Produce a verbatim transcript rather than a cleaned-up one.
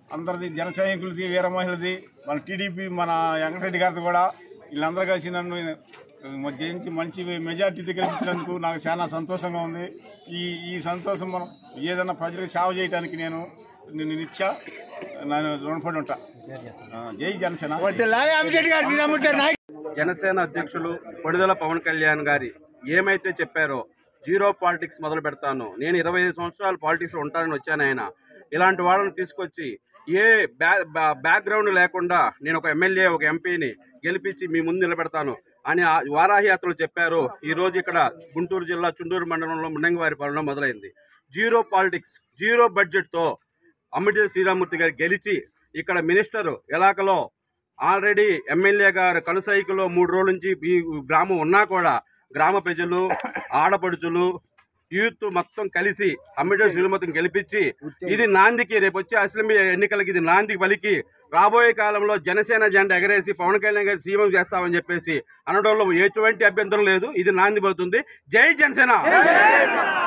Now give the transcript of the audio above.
అందరిది, జన సైనికులది, వీర మహిళది, మన టీడీపీ మన వెంకటరెడ్డి గారిది కూడా వీళ్ళందరూ కలిసి నన్ను జయించి మంచి మెజార్టీతో గెలిపించినందుకు నాకు చాలా సంతోషంగా ఉంది. ఈ ఈ సంతోషం మనం ఏదైనా ప్రజలకు సేవ చేయడానికి నేను నిన్ను నిత్య నేను రుణపడి ఉంటా. జై జనసేన. జనసేన అధ్యక్షులు కొణిదెల పవన్ కళ్యాణ్ గారి ఏమైతే చెప్పారో జీరో పాలిటిక్స్ మొదలు పెడతాను, నేను ఇరవై ఐదు సంవత్సరాలు పాలిటిక్స్ ఉంటానని వచ్చాను. ఆయన ఇలాంటి వాళ్ళని తీసుకొచ్చి ఏ బ్యాక్గ్రౌండ్ లేకుండా నేను ఒక ఎమ్మెల్యే ఒక ఎంపీని గెలిపించి మీ ముందు నిలబెడతాను అని వారాహి యాత్రలు చెప్పారు. ఈ రోజు ఇక్కడ గుంటూరు జిల్లా చుండూరు మండలంలో ముండంగివారిపాలెంలో మొదలైంది. జీరో పాలిటిక్స్, జీరో బడ్జెట్తో అమ్మటి శ్రీరామూర్తి గారు గెలిచి ఇక్కడ మినిస్టర్ ఇలాకలో ఆల్రెడీ ఎమ్మెల్యే గారు కనుసైకిలో మూడు రోజుల నుంచి ఈ గ్రామం ఉన్నా కూడా గ్రామ ప్రజలు, ఆడపడుచులు, యూత్ మొత్తం కలిసి అమ్మటి శ్రీరామూర్తిని గెలిపించి ఇది నాందికి, రేపు వచ్చే అసెంబ్లీ ఎన్నికలకి ఇది నాందికి పలికి రాబోయే కాలంలో జనసేన జెండా ఎగరేసి పవన్ కళ్యాణ్ గారు సీఎం చేస్తామని చెప్పేసి అనడంలో ఎటువంటి అభ్యంతరం లేదు. ఇది నాంది పోతుంది. జై జనసేన.